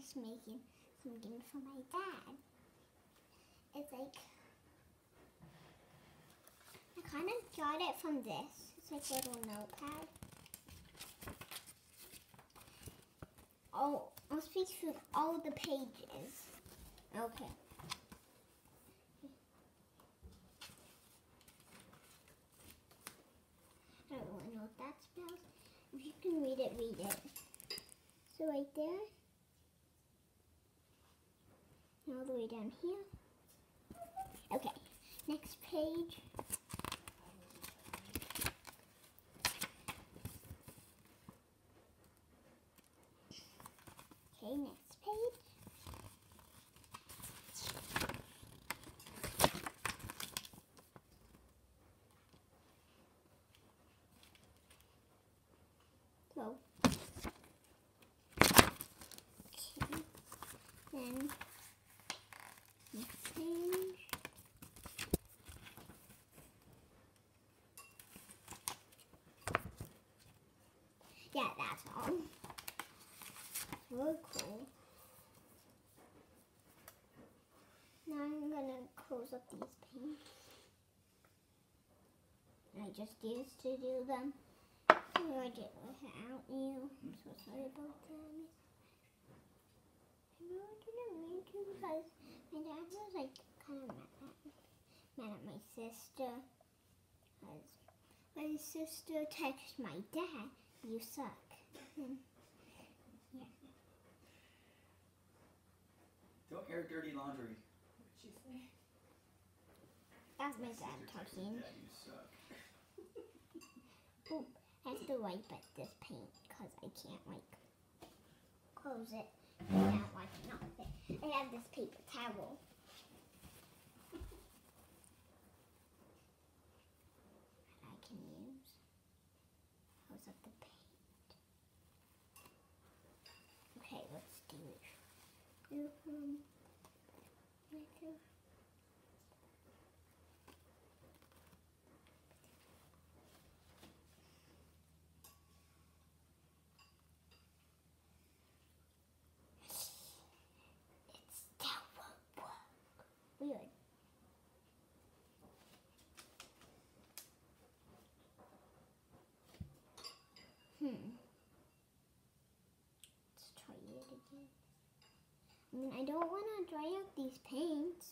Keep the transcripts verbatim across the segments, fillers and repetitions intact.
just making something for my dad. It's like, I kind of got it from this. It's like a little notepad. Oh, I'll speak through all the pages. Okay. I don't really know what that spells. If you can read it, read it. So right there. And all the way down here. Okay, next page. Okay, next page. So, okay, then next page. Yeah, that's all. Really cool. Now I'm gonna close up these paints. I just used to do them. So I did it without you. I'm so sorry about that. I really didn't mean to because my dad was like kind of mad at, mad at my sister. Because my sister texted my dad, "You suck." And, yeah. Don't air dirty laundry. What'd she say? That's my dad talking. Dad, you suck. Oop, I have to wipe at this paint because I can't like close it without wiping off it. I have this paper towel. I can use. Close up the paint. Okay, let's do it. Um, right there. Weird. Hmm. Let's try it again. I mean, I don't want to dry out these paints.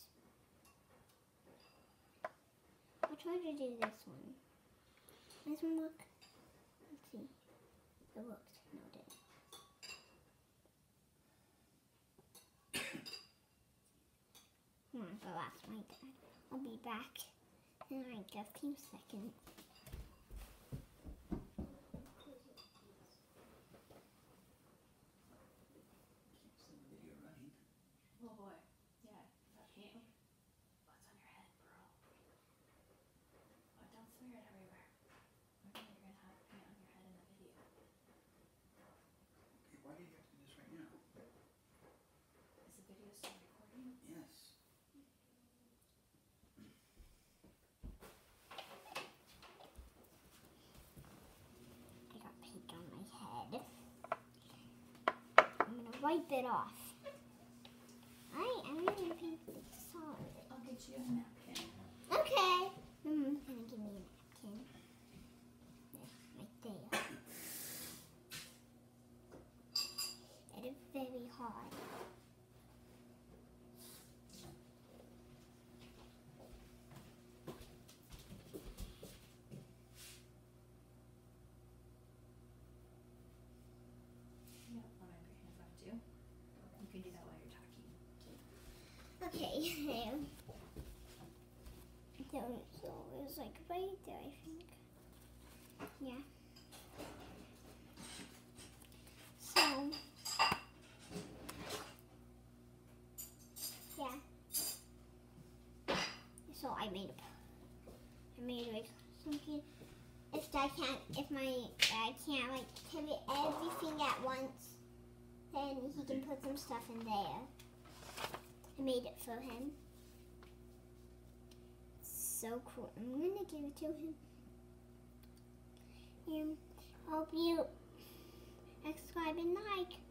I'll try to do this one. This one look. Let's see. It worked. No, it didn't. Come on, so that's my dad. I'll be back in like a few seconds. Video running. Oh boy. Yeah. That paint. What's on your head, bro? Oh, don't smear it everywhere. Maybe you're gonna have paint on your head in the video. Okay, why do you have to do this right now? Is the video still recording? Yes. I got paint on my head. I'm gonna wipe it off. I am gonna paint this solid. I'll get you a napkin. Okay. Mm, gonna give me a napkin. There, right there. It is very hard. Yeah, I'll wipe your hands off too. You can do that while you're talking. Okay, there. So, so it was like right there, I think. Yeah. So, yeah. So I made a, I made like something. If I can't, if my dad can't like carry everything at once, then he can put some stuff in there. I made it for him. So cool. I'm gonna give it to him. And hope you subscribe and like.